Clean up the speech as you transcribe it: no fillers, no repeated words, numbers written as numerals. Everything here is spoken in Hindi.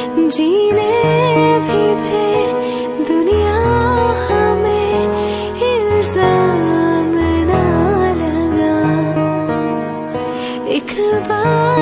जीने भी दे दुनिया हमें, इल्जाम ना लगा। एक बार